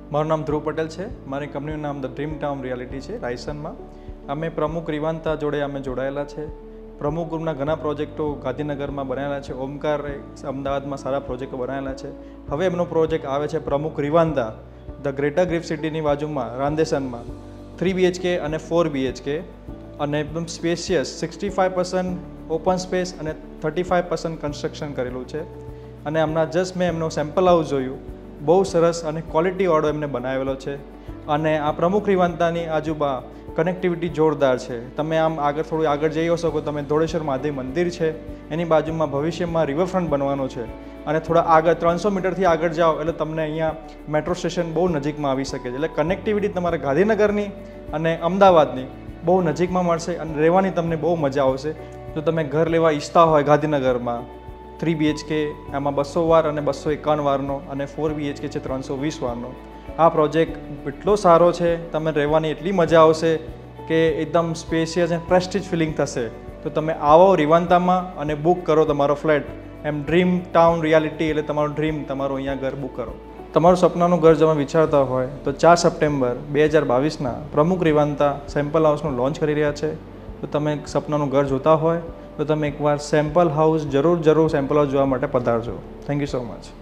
મારું નામ ધ્રુવ પટેલ છે। મારી કંપનીનું નામ ધ ડ્રીમ ટાઉન રિયાલિટી છે રાયસનમાં। અમે પ્રમુખ રિવાન્તા જોડે અમે જોડાયેલા છે। પ્રમુખ ગ્રુપના ઘણા પ્રોજેક્ટો ગાંધીનગરમાં બનાવેલા છે। ઓમકાર અમદાવાદમાં સારા પ્રોજેક્ટો બનાવેલા છે। હવે એમનો પ્રોજેક્ટ આવે છે પ્રમુખ રિવાન્તા ધ ગ્રેટર ગ્રીફ સિટીની બાજુમાં રાંદેસનમાં 3 BHK અને 4 BHK અને એકદમ સ્પેશિયસ 65% ઓપન સ્પેસ અને 35% કન્સ્ટ્રક્શન કરેલું છે। અને હમણાં જસ્ટ મેં એમનો સેમ્પલ હાઉસ જોયું, બહુ સરસ અને ક્વોલિટીવાળો એમને બનાવેલો છે। અને આ પ્રમુખ રિવાન્તાની આજુબા કનેક્ટિવિટી જોરદાર છે। તમે આમ થોડું આગળ જઈ શકો, તમે ધોળેશ્વર મહાદેવ મંદિર છે, એની બાજુમાં ભવિષ્યમાં રિવરફ્રન્ટ બનવાનો છે। અને થોડા આગળ 300 મીટરથી આગળ જાઓ એટલે તમને અહીંયા મેટ્રો સ્ટેશન બહુ નજીકમાં આવી શકે છે। એટલે કનેક્ટિવિટી તમારા ગાંધીનગરની અને અમદાવાદની બહુ નજીકમાં મળશે અને રહેવાની તમને બહુ મજા આવશે। જો તમે ઘર લેવા ઈચ્છતા હોય ગાંધીનગરમાં 3 BHK એમાં 200 વાર અને 251 વારનો અને 4 BHK છે 320 વારનો। આ પ્રોજેક્ટ એટલો સારો છે, તમે રહેવાની એટલી મજા આવશે કે એકદમ સ્પેશિયસ અને પ્રેસ્ટીજ ફિલિંગ થશે। તો તમે આવો રિવાન્તામાં અને બુક કરો તમારો ફ્લેટ। એમ ડ્રીમ ટાઉન રિયાલિટી એટલે તમારું ડ્રીમ, તમારું અહીંયા ઘર બુક કરો। તમારું સપનાનું ઘર તમે વિચારતા હોય તો 4 સપ્ટેમ્બર 2022ના પ્રમુખ રિવાન્તા સેમ્પલ હાઉસનું લોન્ચ કરી રહ્યા છે। તો તમે સપનાનું ઘર જોતા હોય તો તમે એકવાર સેમ્પલ હાઉસ જરૂર સેમ્પલ હાઉસ જોવા માટે પધારજો। Thank you so much.